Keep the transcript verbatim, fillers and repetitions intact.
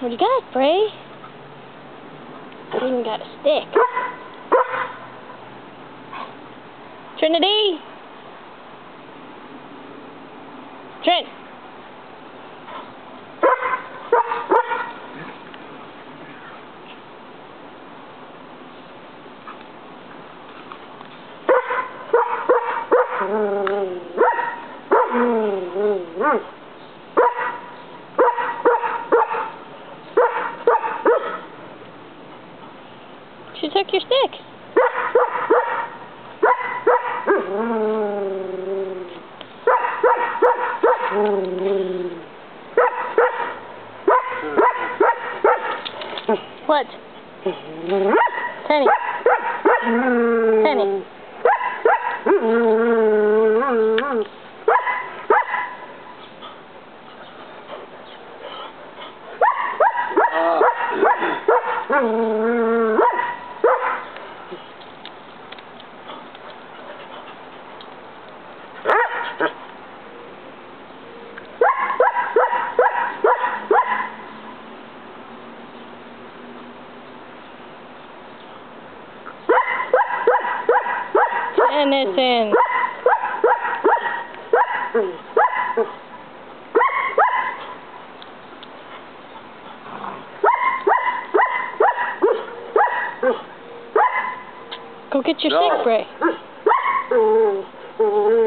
What do you got, Bray? You even got a stick. Trinity! Trent! She took your stick. What? Penny. Penny. Innocent. Go get your stick, Bray.